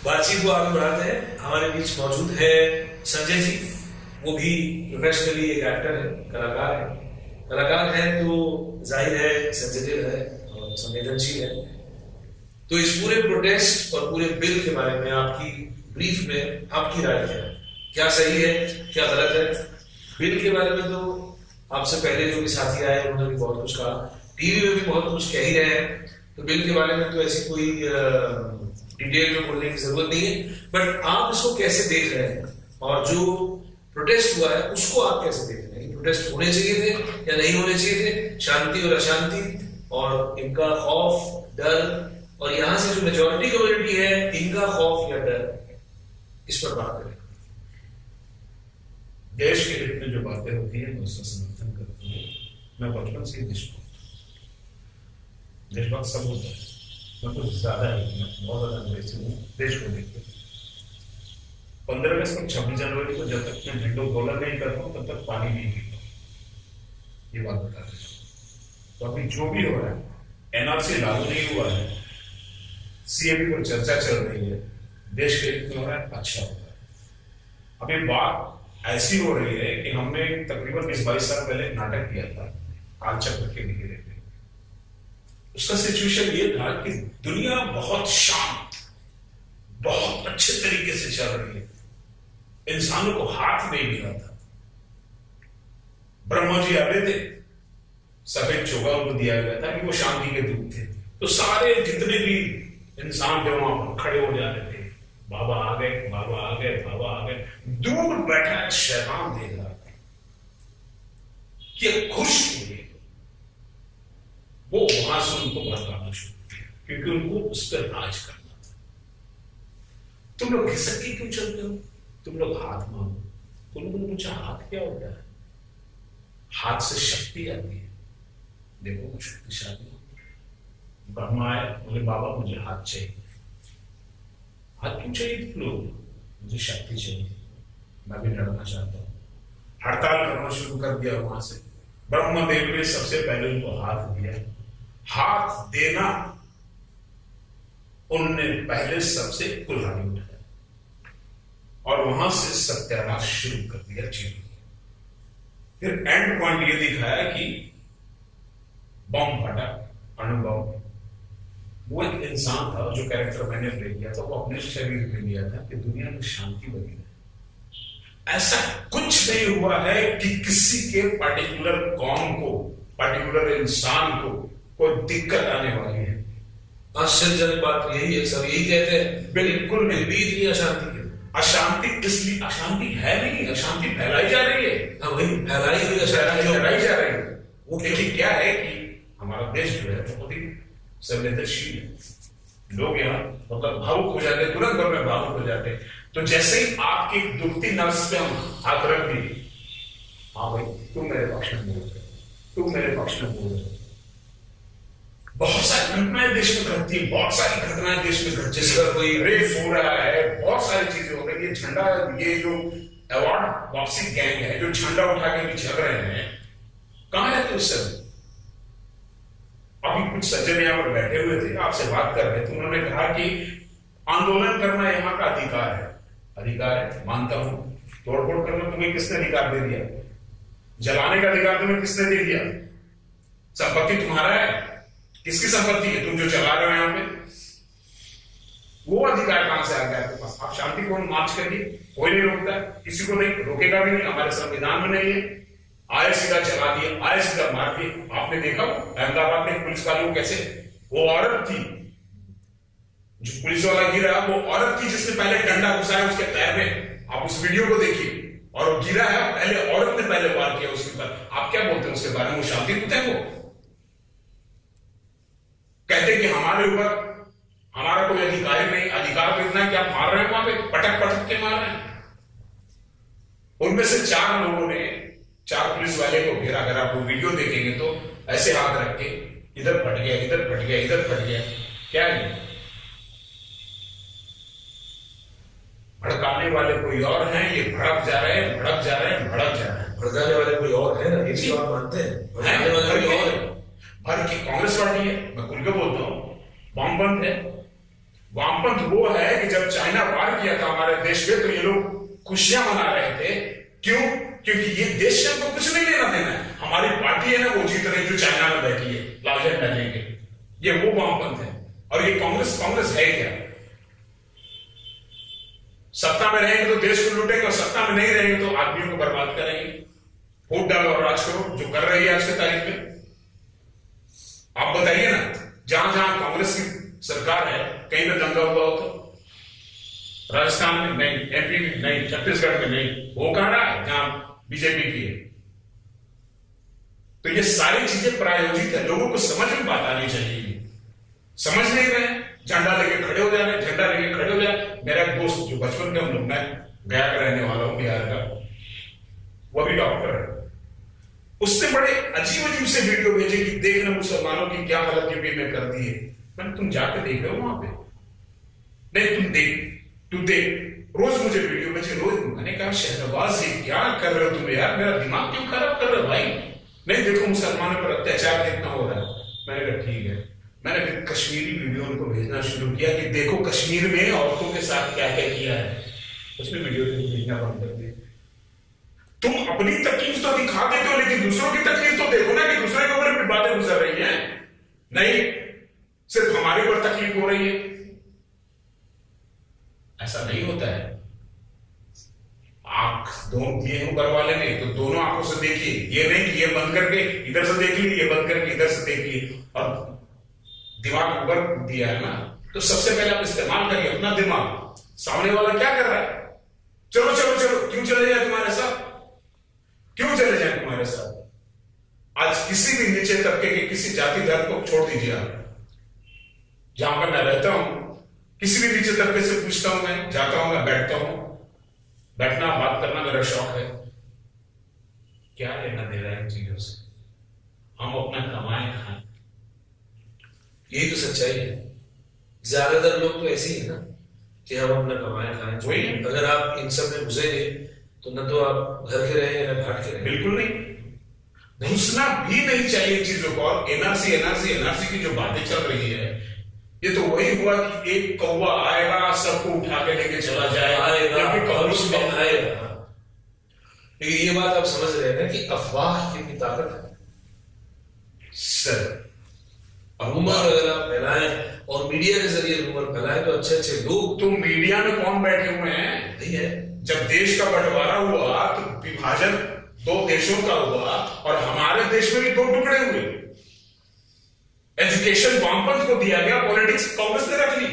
बातचीत को आगे बढ़ाते हैं। हमारे बीच मौजूद है संजय जी। वो भी प्रोफेशनली एक एक्टर है, कलाकार है। कलाकार है तो जाहिर है सेंसिटिव है और संवेदनशील है। तो इस पूरे प्रोटेस्ट और पूरे बिल के बारे में आपकी ब्रीफ में आपकी राय क्या है? क्या सही है, क्या गलत है? बिल के बारे में तो आपसे पहले जो भी साथी आए उन्होंने भी बहुत कुछ कहा, टीवी में भी बहुत कुछ कह ही रहे हैं। तो बिल के बारे में तो ऐसी कोई डिटेल में बोलने की जरूरत नहीं है, बट आप इसको कैसे देख रहे हैं और जो प्रोटेस्ट हुआ है उसको आप कैसे देख रहे हैं? प्रोटेस्ट होने चाहिए थे या नहीं होने चाहिए थे? शांति और अशांति और इनका खौफ, डर, और यहां से जो मेजॉरिटी कम्युनिटी है इनका खौफ या डर, इस पर बात करें। देश के हित में जो बातें होती है मैं उसका समर्थन करता हूँ। मैं बचपन से देशभक्त सब होता है, मैं कुछ ज्यादा ही बहुत ज्यादा अंग्रेजी हूँ देश को देखते। 15 अगस्त और 26 जनवरी को जब तक मैं झंडो तोलन नहीं करता हूँ तब तक पानी नहीं पीता, ये बात बता रहे हैं। तो अभी जो भी हो रहा है, NRC लागू नहीं हुआ है, CAA पर चर्चा चल रही है, देश के हित में हो रहा है, अच्छा हो रहा है। अभी बात ऐसी हो रही है कि हमने तकरीबन 20-22 साल पहले एक नाटक किया था कालचक्र के घेरे में। उसका सिचुएशन ये था कि दुनिया बहुत शांत, बहुत अच्छे तरीके से चल रही है, इंसानों को हाथ नहीं मिला था। ब्रह्मा जी आ रहे थे, सफेद चोगा उनको दिया गया था कि वो शांति के दूत थे। तो सारे जितने भी इंसान थे वहां पर खड़े हो जाते थे, बाबा आ गए, बाबा आ गए, बाबा आ गए। दूर बैठा एक शैतान देख रहा था कि खुश हुए, वो वहां से उनको भड़काना शुरू किया क्योंकि उनको उस पर राज करना था। तुम लोग घिसक के क्यों चलते हो? तुम लोग हाथ मांगो। तुम लोगों ने पूछा हाथ क्या होता है? हाथ से शक्ति आती है। देखो वो शक्तिशाली। ब्रह्मा आए, बोले बाबा मुझे हाथ चाहिए। हाथ क्यों चाहिए तुम लोग? मुझे शक्ति चाहिए, मैं भी लड़ना चाहता हूं। हड़ताल करना शुरू कर दिया वहां से। ब्रह्मदेव ने सबसे पहले उनको हाथ दिया। हाथ देना उनने पहले सबसे कुल्हाड़ी उठाया और वहां से सत्यानाश शुरू कर दिया चीजों। फिर एंड पॉइंट ये दिखाया कि बम फटा, अणु बम। वो एक इंसान था, जो कैरेक्टर मैंने प्ले किया था, वो अपने शरीर में लिया था कि दुनिया में शांति बनी रहे। ऐसा कुछ नहीं हुआ है कि किसी के पर्टिकुलर कौम को, पर्टिकुलर इंसान को कोई दिक्कत आने वाली है। आश्चर्यजनक बात यही है, सब यही कहते हैं। बिल्कुल नहीं। बीत रही अशांति की। अशांति इसलिए अशांति है नहीं, अशांति फैलाई जा रही है। हाँ वही फैलाई हुई अशांति जो फैलाई जा रही है। वो देखिए क्या है कि हमारा देश जो है बहुत ही संवेदनशील है। लोग यहाँ मतलब भावुक हो जाते, तुरंत भर में भावुक हो जाते। तो जैसे ही आपकी दुखती नस पे हम हाथ रख दिए, हाँ भाई तुम मेरे पक्ष में बोल रहे, तुम मेरे पक्ष में बोल रहे। बहुत सारी घटनाएं देश में घटती है, बहुत सारी घटनाएं देश में घटती है। जिसका कोई रेप हो रहा है, बहुत सारी चीजें हो रही है। झंडा, ये जो अवार्ड बॉक्सिंग गैंग है जो झंडा उठा के भी चल रहे हैं, कहां रहते उस समय? अभी कुछ सज्जन यहां पर बैठे हुए थे, आपसे बात कर रहे थे, उन्होंने कहा कि आंदोलन करना यहां का अधिकार है। अधिकार है, मानता हूं। तोड़फोड़ करना तुम्हें किसने अधिकार दे दिया? जलाने का अधिकार तुम्हें किसने दे दिया? संपत्ति तुम्हारा है, किसकी संपत्ति है? तुम जो चला रहे हो यहां पे, वो अधिकार कहां से आ गया आपके पास? आप शांतिपूर्ण मार्च करिए, कोई नहीं रोकता, किसी को नहीं रोकेगा भी नहीं, हमारे संविधान में नहीं है। आए सीधा चला दिया, आए सीधा मार दिया। आपने देखा अहमदाबाद में पुलिस वालों कैसे, वो औरत थी जो पुलिस वाला गिरा, वो औरत थी जिसने पहले डंडा घुसाया उसके पैर में। आप उस वीडियो को देखिए, और वो गिरा है, पहले औरत ने पहले वार किया उसके ऊपर। आप क्या बोलते हैं उसके बारे में? वो शांतिपूर्ण है? वो कहते कि हमारे ऊपर हमारा कोई अधिकार नहीं। अधिकार तो इतना है कि आप मार रहे हैं, वहां पे पटक पटक के मार रहे हैं। उनमें से 4 लोगों ने 4 पुलिस वाले को घेरा। अगर आप वो वीडियो देखेंगे तो ऐसे हाथ रख के इधर फट गया, इधर फट गया, इधर फट गया। क्या है? भड़काने वाले कोई और हैं, ये भड़क जा रहे हैं, भड़क जा रहे हैं, भड़क जा रहे हैं। भड़काने वाले कोई और है ना, ये भी आप मानते हैं? भड़काने वाले कोई और है। भर की कांग्रेस पार्टी है, मैं खुल के बोलता हूं, बम बंद है। वामपंथ वो है कि जब चाइना वार किया था हमारे देश में तो ये लोग खुशियां मना रहे थे। क्यों? क्योंकि ये देश से हमको कुछ नहीं लेना देना है, हमारी पार्टी है ना वो जीत रही जो चाइना में बैठी है लाल झंडा लेके। ये वो वामपंथ है। और ये कांग्रेस है क्या? सत्ता में रहेंगे तो देश को लूटेंगे और सत्ता में नहीं रहेंगे तो आदमियों को बर्बाद करेंगे। वोट डालो और राज करो, जो कर रही है आज के तारीख में। आप बताइए ना, जहां जहां कांग्रेस की सरकार है कहीं ना दंगा हुआ हो तो? राजस्थान में नहीं, एमपी में नहीं, छत्तीसगढ़ में नहीं, वो कहां रहा है जहां बीजेपी की है। तो ये सारी चीजें प्रायोजित है, लोगों को समझ में बात आनी चाहिए। समझ नहीं रहे, झंडा लेके खड़े हो जा रहे, झंडा लेके खड़े हो जाए। मेरा एक दोस्त जो बचपन के हम लोग, मैं गया का रहने वाला हूं बिहार का, वो भी डॉक्टर है, उससे बड़े अजीब से वीडियो भेजे कि देखना मुसलमानों की क्या हालत यूपी में कर दी है। मैंने तुम जाके देख रहे हो वहां पे? नहीं, तू देख, रोज मुझे वीडियो भेजे, रोज। मैंने कहा शहनवाज जी क्या कर रहे हो तुम यार, मेरा दिमाग क्यों खराब कर रहे हो भाई? नहीं देखो मुसलमानों पर अत्याचार कितना हो रहा है। मैंने कहा ठीक है। मैंने फिर कश्मीरी वीडियो उनको भेजना शुरू किया कि देखो कश्मीर में औरतों के साथ क्या क्या किया है। उसमें वीडियो भेजना बंद कर दिया। तुम अपनी तकलीफ तो दिखा देते हो लेकिन दूसरों की तकलीफ तो देखो ना कि दूसरे के ऊपर बातें गुजर रही हैं। नहीं, सिर्फ हमारे ऊपर तकलीफ हो रही है। ऐसा नहीं होता है। आंख दोनों दिए ऊपर वाले ने तो दोनों आंखों से देखिए, ये नहीं कि ये बंद करके इधर से देख ली, ये बंद करके इधर से देख ली। और दिमाग ऊपर दिया है ना, तो सबसे पहले आप इस्तेमाल करिए अपना दिमाग। सामने वाला क्या कर रहा है? चलो चलो चलो, क्यों चले जाए तुम्हारे साथ? क्यों चले जाए तुम्हारे साथ? आज किसी भी नीचे तबके के किसी जाति धर्म को छोड़ दीजिए आप। जहां पर मैं रहता हूं किसी भी नीचे तबके से पूछता हूं, मैं जाता हूं, मैं बैठता हूं। बैठना बात करना मेरा शौक है। क्या लेना दे रहा है इन चीजों से? हम अपना कमाए खाएं, यही तो सच्चाई है। ज्यादातर लोग तो ऐसे ही है ना कि हम अपना कमाए खाएं। वही, अगर आप इन सब में घुसेंगे तो न तो आप घर के रहेंगे न भाट के रहेंगे। बिल्कुल नहीं, घुसना भी नहीं चाहिए चीजों को। और एनआरसी की जो बातें चल रही है, ये तो वही हुआ कि एक कौवा आएगा सबको उठा के लेके चला जाएगा, लेकिन ये बात आप समझ रहे हैं कि अफवाह कितनी ताकत है सर। रूमर अगर आप फैलाएं और मीडिया के जरिए रूमर फैलाएं तो अच्छे अच्छे लोग। तो मीडिया में कौन बैठे हुए हैं? नहीं है। जब देश का बंटवारा हुआ तो विभाजन दो देशों का हुआ और हमारे देश में भी दो टुकड़े हुए। एजुकेशन वामपंथ को दिया गया, पॉलिटिक्स कांग्रेस ने रख ली।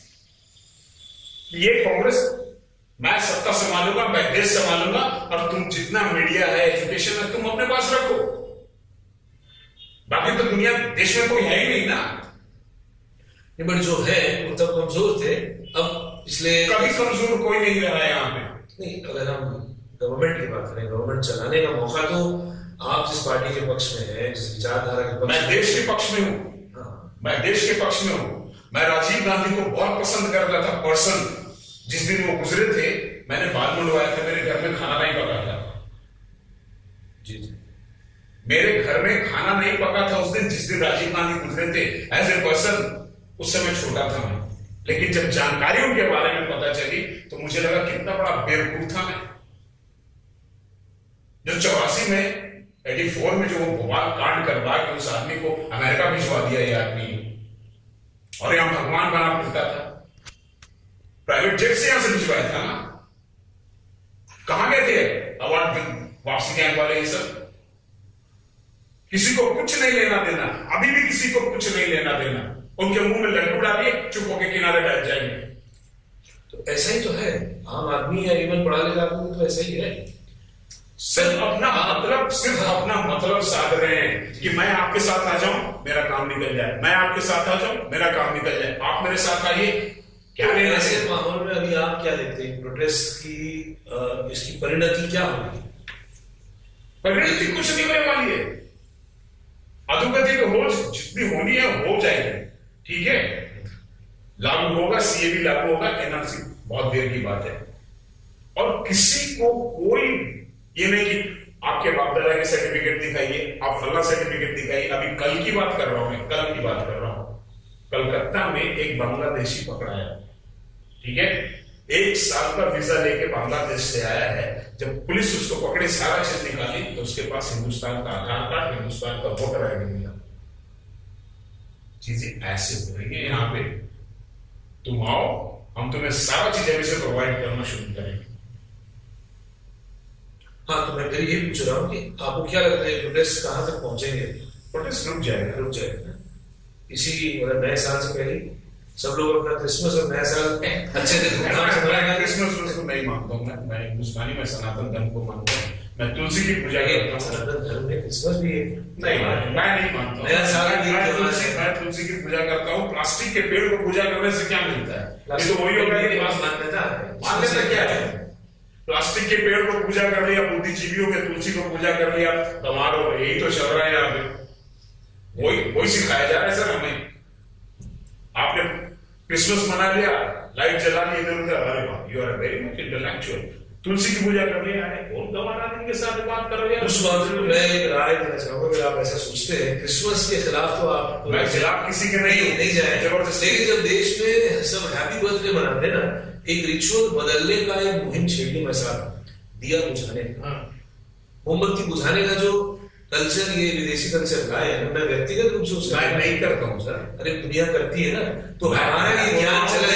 ये कांग्रेस, मैं सत्ता संभालूंगा, मैं देश संभालूंगा और तुम जितना मीडिया है, एजुकेशन है, तुम अपने पास रखो। बाकी तो दुनिया देश में कोई है ही नहीं ना। बट जो है वो तब कमजोर थे, अब इसलिए कभी कमजोर कोई नहीं रहा है यहाँ पे। नहीं, अगर हम गवर्नमेंट की बात करें, गवर्नमेंट चलाने का मौका तो आप जिस पार्टी के पक्ष में है, जिस विचारधारा के पक्ष, मैं देश के पक्ष में हूं। मैं देश के पक्ष में हूं। मैं राजीव गांधी को बहुत पसंद करता था पर्सन। जिस दिन वो गुजरे थे, मैंने बाल मुंडवाया था, मेरे घर में खाना नहीं पका था। जी, मेरे घर में खाना नहीं पका था उस दिन जिस दिन राजीव गांधी गुजरे थे। एज ए पर्सन उस समय छोटा था मैं, लेकिन जब जानकारी उनके बारे में पता चली तो मुझे लगा कितना बड़ा बेवकूफ था मैं। जो 84 में 84 में जो भोपाल कांड करवा के उस आदमी को अमेरिका भिजवा दिया ये आदमी, और यहां भगवान बना फिरता था। प्राइवेट जेट से यहां से भिजवाया था ना। कहां गए थे अवार्ड वापसी गैंग वाले? ये सब किसी को कुछ नहीं लेना देना, अभी भी किसी को कुछ नहीं लेना देना। उनके मुंह में लड्डू डालिए, चुप होकर किनारे बैठ जाएंगे। तो ऐसा ही तो है। आम आदमी या इवन पढ़ा लिखा आदमी तो ऐसा ही है। सिर्फ अपना मतलब साध रहे हैं कि मैं आपके साथ आ जाऊं मेरा काम निकल जाए, मैं आपके साथ आ जाऊं मेरा काम निकल जाए, आप मेरे साथ आइए। क्या तो ऐसे माहौल में अभी आप क्या देखते हैं? प्रोटेस्ट की इसकी परिणति क्या होगी? परिणति कुछ नहीं होने वाली है। अधोगति तो हो, जितनी होनी है हो जाएगी। ठीक है, लागू होगा, सीए भी लागू होगा, एनआरसी बहुत देर की बात है। और किसी को कोई ये नहीं कि आपके बाप दादा के सर्टिफिकेट दिखाइए, आप फला सर्टिफिकेट दिखाइए। अभी कल की बात कर रहा हूं मैं, कल की बात कर रहा हूं। कलकत्ता में एक बांग्लादेशी पकड़ाया, ठीक है, 1 साल का वीजा लेके बांग्लादेश से आया है। जब पुलिस उसको पकड़ी, सारा चीज निकाली, तो उसके पास हिंदुस्तान का आधार कार्ड, हिंदुस्तान का वोटर आईडी मिला। चीजें ऐसे हो रही है यहाँ पे। तुम आओ, हम तुम्हें सारा चीज अभी से प्रोवाइड करना शुरू करेंगे। हाँ, तो मैं फिर ये पूछ रहा हूँ कि आपको क्या लगता है प्रोटेस्ट कहाँ तक पहुंचेंगे? प्रोटेस्ट रुक जाएगा। इसी मतलब नए साल से पहले सब लोग अपना क्रिसमस और नया साल अच्छे से धूमधाम से मनाएंगे। क्रिसमस उसको नहीं मानता हूँ मैं हिंदुस्तानी में सनातन धर्म को मानता हूँ। मैं तुलसी की पूजा करता हूँ। सनातन धर्म में क्रिसमस भी है? नहीं, मैं नहीं मानता। नया साल मैं तुलसी की पूजा करता हूँ। प्लास्टिक के पेड़ को पूजा करने से क्या मिलता है? ये तो वही होगा कि मान्यता क्या है? प्लास्टिक के पेड़ को पूजा कर लिया, बुद्धिजीवियों के तुलसी को पूजा कर लिया, कमाल हो, यही तो चल रहा है यहाँ पे। वही सिखाया जा रहा है सर हमें। आपने क्रिसमस मना लिया, लाइट जला ली इधर उधर, अरे वाह, you are very much intellectual. तुलसी की पूजा कर लिया, अरे कौन गंवार आदमी के साथ बात कर रहे हैं? उस बात में मैं एक राय देना चाहूंगा, अगर आप ऐसा सोचते हैं क्रिसमस के खिलाफ, तो आप मैं खिलाफ किसी के नहीं जाए जबरदस्ती। लेकिन जब देश में सब हैप्पी बर्थडे मनाते ना, एक रिचुअल बदलने का एक मुहिम छेड़ने में साथ दिया बुझाने, मोमबत्ती बुझाने का जो कल्चर, ये विदेशी कल्चर लाए हैं, मैं व्यक्तिगत रूप से उसका नहीं करता हूँ सर। अरे दुनिया करती है ना, तो हमारा ये ज्ञान चला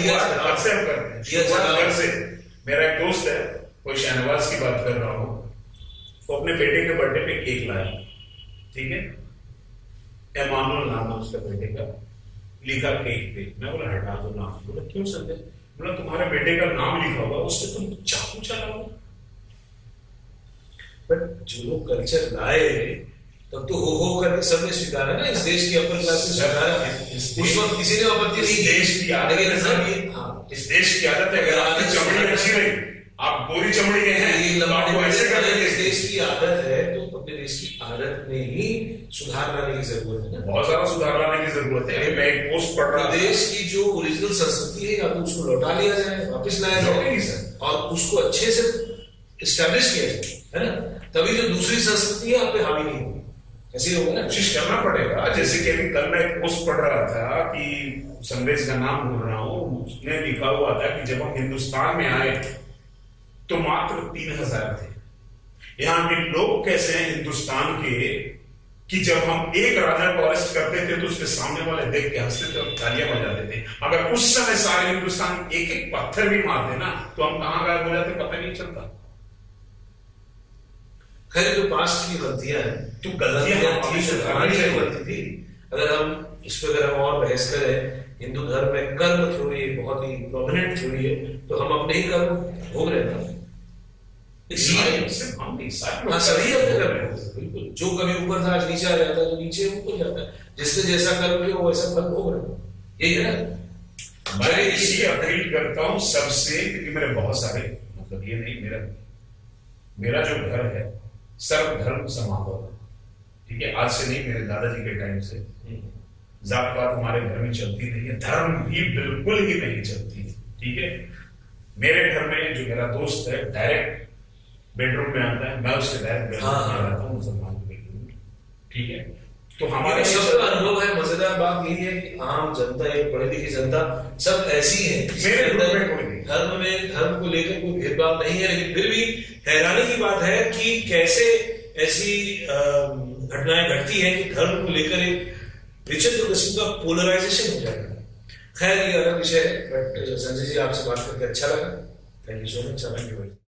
जाए। मेरा एक दोस्त है, कोई शहनवाज की बात कर रहा हूँ, वो अपने बेटे के बर्थडे पे केक लाया, ठीक है, एमानुअल नाम है उसका बेटे का, लिखा केक पे। मैं बोला हटा दो नाम। बोला क्यों संजय? बोला तुम्हारे बेटे का नाम लिखा होगा, उससे तुम चाकू चलाओ। बट जो लोग कल्चर लाए तब तो हो करके सबने स्वीकारा ना, इस देश की अपर क्लास ने स्वीकारा। उस वक्त किसी ने आपत्ति नहीं। देश की आदत है सर, इस देश की आदत है। अगर आपकी चमड़ी अच्छी रही, आप गोरी चमड़ी के हैं, ऐसे कर लेंगे। इस देश की आदत है, तो अपने देश की आदत में ही सुधार लाने की जरूरत है ना। बहुत ज्यादा सुधार लाने की जरूरत है। मैं एक पोस्ट पढ़ रहा, देश की जो ओरिजिनल संस्कृति है, या तो उसको लौटा लिया जाए, वापिस लाया जाए, और उसको अच्छे से इस्टेब्लिश किया जाए, है ना। तभी जो दूसरी संस्कृति है आप पे हावी नहीं होगी। ऐसे होगा ना, कोशिश करना पड़ेगा। जैसे कि अभी कल मैं एक पोस्ट पढ़ रहा था कि संदेश का नाम भूल रहा हूँ, उसने लिखा हुआ था कि जब हम हिंदुस्तान में आए तो मात्र 3000 थे। यहाँ के लोग कैसे हैं हिंदुस्तान के, कि जब हम एक राजा को अरेस्ट करते थे तो उसके सामने वाले देख के हंसते थे और तालियां बजाते थे। अगर उस समय सारे हिंदुस्तान एक एक पत्थर भी मार देना, तो हम कहां गायब हो जाते पता नहीं चलता। खैर, जो पास्ट की गलतियां हैं, तो गलतियां गलती थी। अगर हम इस पर अगर हम और बहस करें, हिंदू धर्म में कर्म थ्योरी बहुत ही प्रोमिनेंट थ्योरी है, तो हम अपने ही कर्म भोग रहे हैं। सभी अपने कर्म बिल्कुल, जो कभी ऊपर था आज नीचे आ जाता है, जो नीचे ऊपर जाता है, जिसने जैसा कर्म किया वो वैसा फल भोग रहे हैं। यही है ना। मैं इसी अपील करता हूं सबसे, क्योंकि मेरे बहुत सारे, मतलब ये नहीं, मेरा जो घर है सर्वधर्म समागम, ठीक है, आज से नहीं, मेरे दादाजी के टाइम से जात पात हमारे घर में चलती नहीं है, धर्म भी बिल्कुल ही नहीं चलती, ठीक है। मेरे घर में जो मेरा दोस्त है डायरेक्ट बेडरूम में आता है, मैं उसके डायरेक्ट बेडरूम में रहता हूँ, मुसलमान बेडरूम, ठीक है। तो हमारे सबका अनुभव है। मजेदार बात यही है कि आम जनता, एक पढ़ी लिखी जनता सब ऐसी है, धर्म को लेकर कोई भेदभाव नहीं है। लेकिन फिर भी हैरानी की बात है कि कैसे ऐसी घटनाएं घटती हैं कि धर्म को लेकर एक विचित्र किस्म का पोलराइजेशन हो जाएगा। खैर, ये अलग विषय है। बट संजय जी, आपसे बात करके अच्छा लगा। Thank you so much.